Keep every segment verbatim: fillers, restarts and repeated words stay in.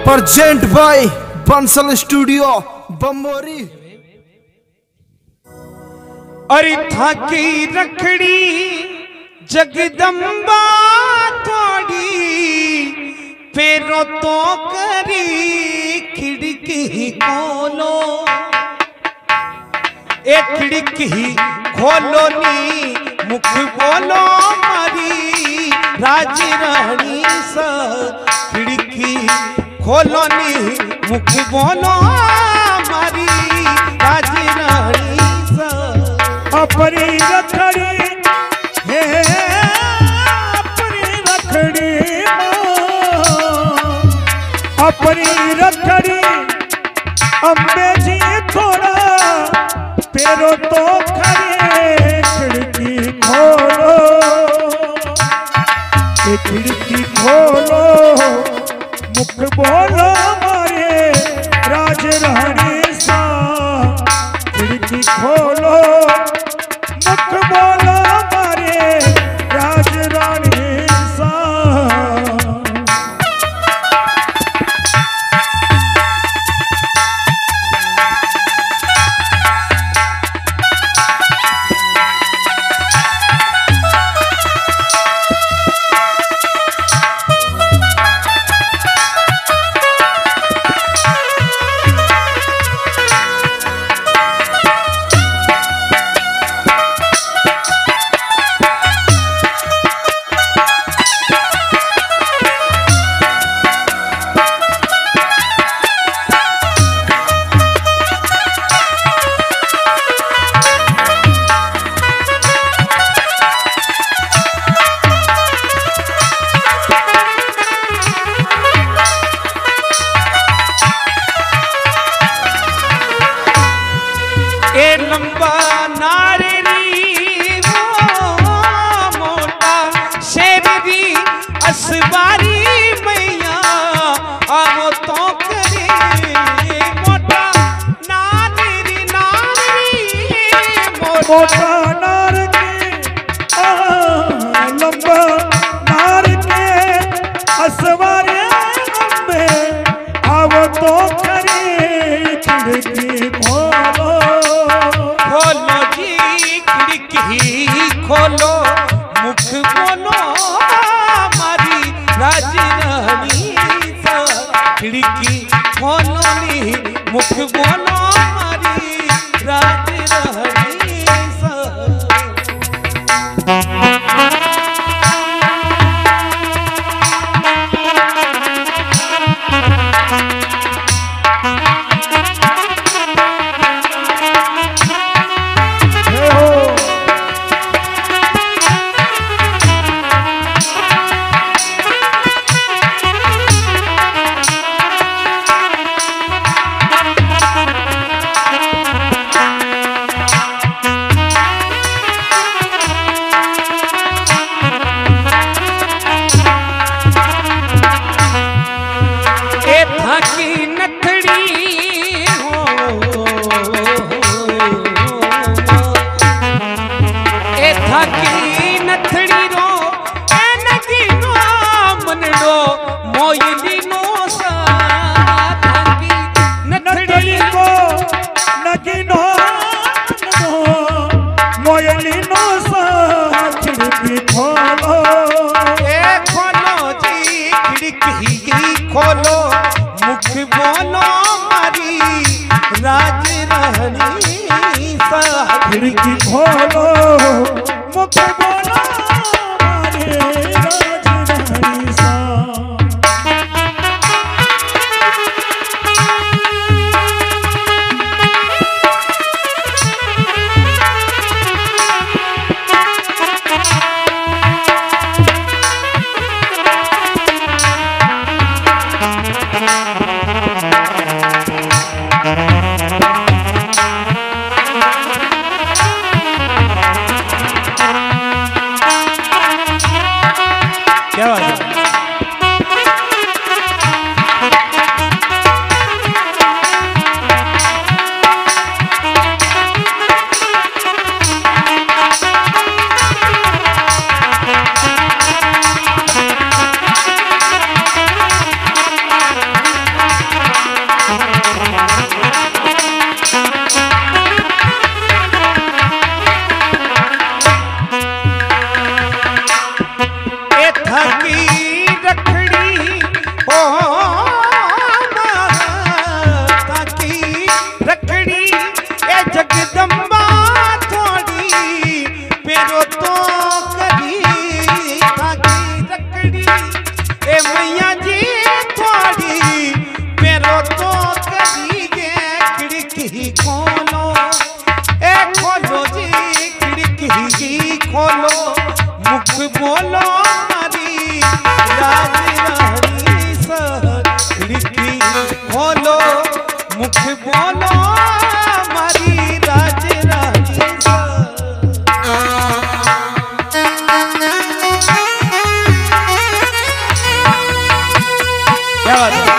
Present by Bansal studio Bamori. अरे थाकी रखड़ी जगदम्बा थोड़ी फेरो तो करी खिड़की खोलो, ए खिड़की खोलो नी मुख बोलो मारी राज रानी सा, खिड़की खोलो नी मुख बोलो मारी राज रानी सा। अपनी रखड़ी हे अपनी रखड़ी अपनी रखड़ी अम्बे जी थोड़ा पेरो तो खड़े खिड़की खोलो, ये खिड़की खोलो मुख बोलो मारे राज रानी सा, खिड़की खोलो मुख बोलो मारे राज रानी सा। मोटा नार के लंबा नार के असवारे में आओ तो करे खिड़की खोलो, खोलो जी खिड़की खोलो मुख बोलो मारी राज रानी सा, खिड़की खोलो नी मुख बोलो मारी राज रानी सा। खोलो मुख बोलो मारी राज रानी सा, खिड़की खोलो मुख बोलो मारे राज रानी सा। क्या बात है? खिड़की खोलो मुख बोलो मारी राज रानी सा। क्या बात है?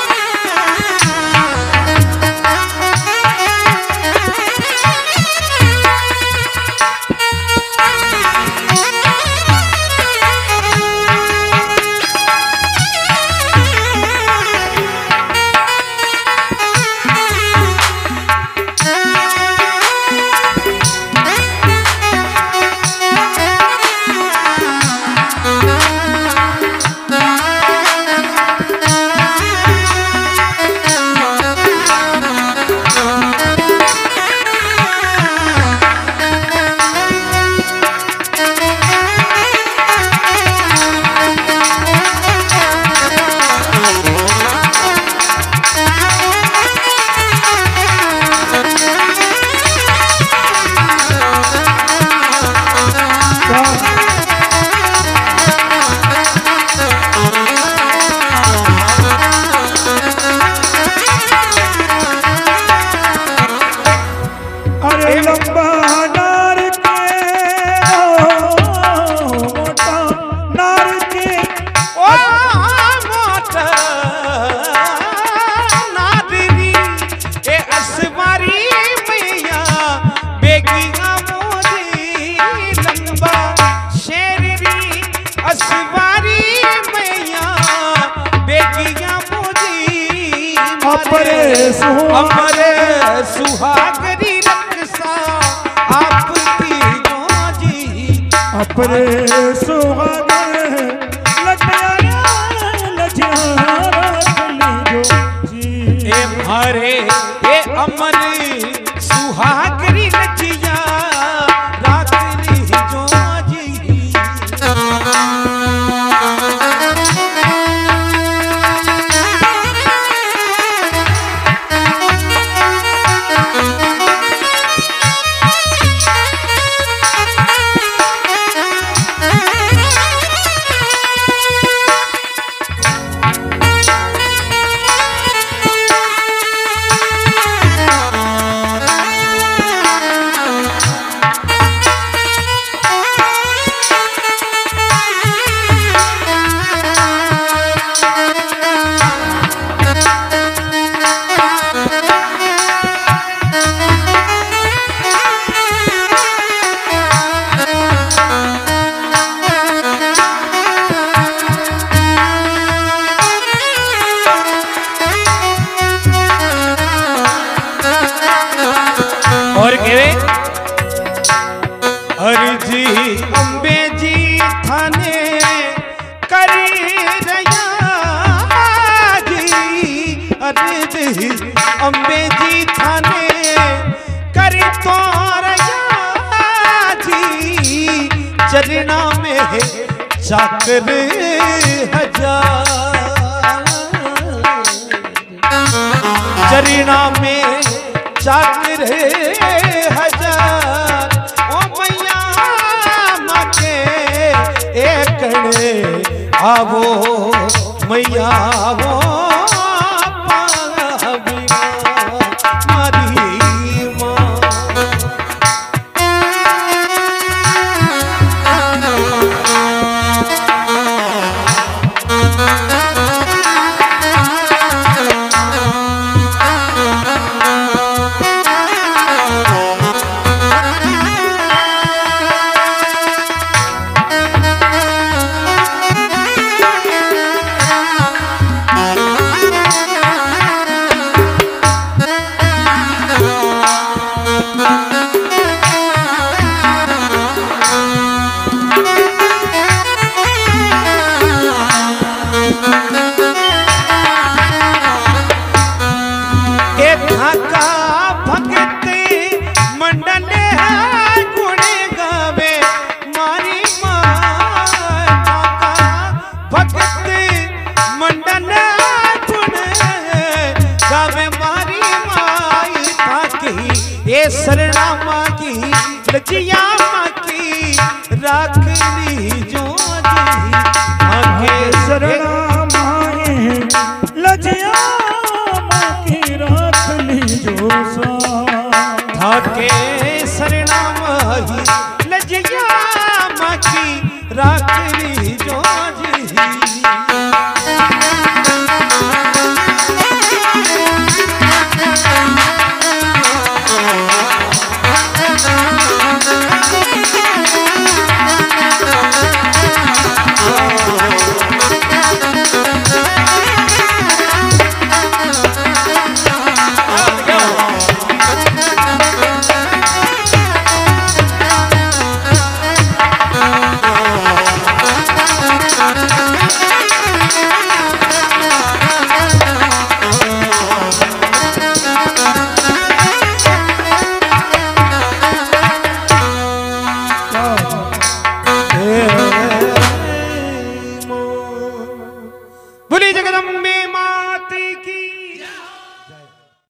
अमरे सुहागरी रक्षा आपकी जी अपरे सुहागर ए मारे ए अमर सुहागरी रजिया रात्रि जो जी। और कहे अर्जी अम्बे जी थाने करी रया जी। अर्जी अम्बे जी थाने करी तो रया जी। चरना में चाकर हजार चरना में चाकर हजार ओ मैया माके एक आवो मैया आवो मारी माँ। शरणा मांगी लजिया मांगी राख ली जो जी आगे शरणा मांगे लजिया लजिया माँ की राख ली जो सा